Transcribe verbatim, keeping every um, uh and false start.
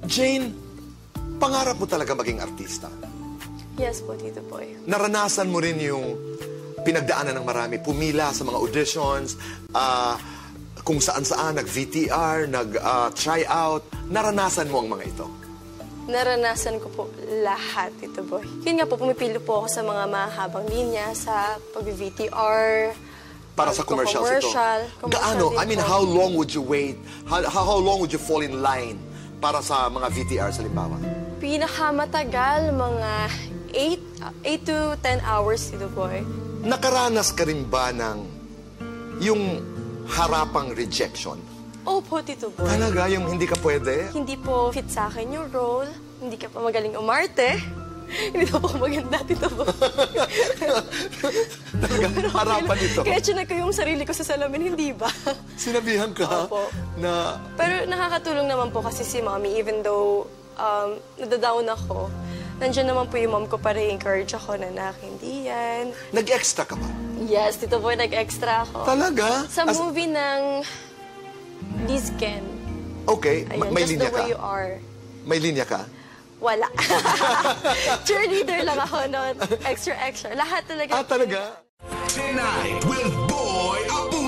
Jane, pangarap mo talaga maging artista? Yes po, Tito Boy. Naranasan mo rin yung pinagdaanan ng marami, pumila sa mga auditions, uh, kung saan-saan, nag-V T R, nag-try uh, out. Naranasan mo ang mga ito? Naranasan ko po lahat, Tito Boy. Yun nga po, pumipili po ako sa mga mahabang linya, sa pag-V T R, para sa commercials commercial, ito. Gaano? I mean, how long would you wait? How, how long would you fall in line para sa mga V T R, sa limbawa? Pinakamatagal, mga eight to ten hours, Tito Boy. Nakaranas ka rin ba ng yung harapang rejection? Opo, Tito Boy. Talaga? Yung hindi ka pwede? Hindi po fit sa akin yung role. Hindi ka pa magaling umarte. Hindi na po maganda, Tito Boy. Talaga? Harapan ito? Kaya tsinag ko yung sarili ko sa salamin, hindi ba? Sinabihan ka? Opo. Na... Pero nakakatulong naman po kasi si Mommy, even though um, nadadown ako, nandiyan naman po yung mom ko para i-encourage ako na, nak, hindi yan. Nag-extra ka ba? Yes, Tito Boy, nag-extra ako. Talaga? Sa As... movie ng This Can. Okay, Ayun, may Just linya the Way ka? You Are. May linya ka? Wala. Cheerleader lang ako noon. Extra, extra. Lahat talaga. Ah, talaga? Tonight with Boy Abunda.